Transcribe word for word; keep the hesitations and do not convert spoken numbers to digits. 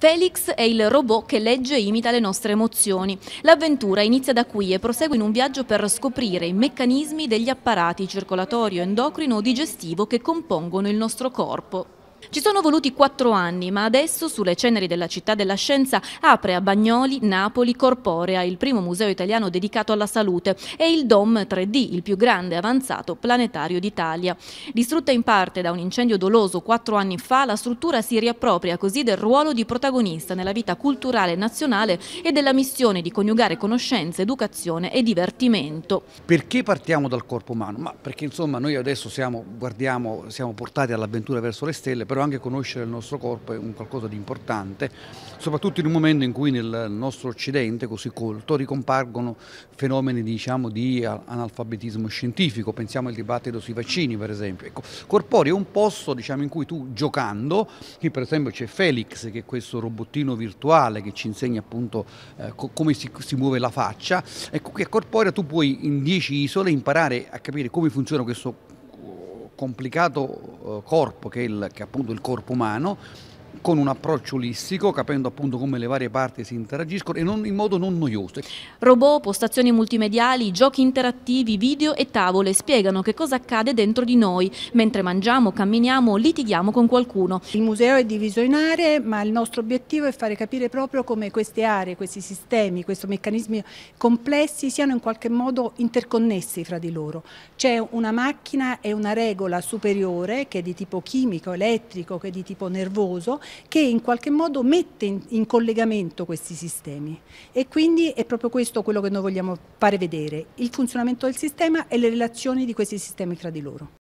Felix è il robot che legge e imita le nostre emozioni. L'avventura inizia da qui e prosegue in un viaggio per scoprire i meccanismi degli apparati circolatorio, endocrino o digestivo che compongono il nostro corpo. Ci sono voluti quattro anni, ma adesso sulle ceneri della Città della Scienza apre a Bagnoli, Napoli, Corporea, il primo museo italiano dedicato alla salute, e il Dom tre D, il più grande e avanzato planetario d'Italia. Distrutta in parte da un incendio doloso quattro anni fa, la struttura si riappropria così del ruolo di protagonista nella vita culturale nazionale e della missione di coniugare conoscenza, educazione e divertimento. Perché partiamo dal corpo umano? Ma perché insomma noi adesso siamo, guardiamo, siamo portati all'avventura verso le stelle, però anche conoscere il nostro corpo è un qualcosa di importante, soprattutto in un momento in cui nel nostro occidente così colto ricompargono fenomeni, diciamo, di analfabetismo scientifico. Pensiamo al dibattito sui vaccini, per esempio. Ecco, Corporea è un posto, diciamo, in cui tu, giocando, qui per esempio c'è Felix, che è questo robottino virtuale che ci insegna appunto eh, co come si, si muove la faccia. Ecco, qui a Corporea tu puoi in dieci isole imparare a capire come funziona questo complicato corpo che è, il, che è appunto il corpo umano, con un approccio olistico, capendo appunto come le varie parti si interagiscono e non, in modo non noioso. Robot, postazioni multimediali, giochi interattivi, video e tavole spiegano che cosa accade dentro di noi mentre mangiamo, camminiamo o litighiamo con qualcuno. Il museo è diviso in aree, ma il nostro obiettivo è fare capire proprio come queste aree, questi sistemi, questi meccanismi complessi siano in qualche modo interconnessi fra di loro. C'è una macchina e una regola superiore che è di tipo chimico, elettrico, che è di tipo nervoso, che in qualche modo mette in, in collegamento questi sistemi, e quindi è proprio questo quello che noi vogliamo fare vedere, il funzionamento del sistema e le relazioni di questi sistemi fra di loro.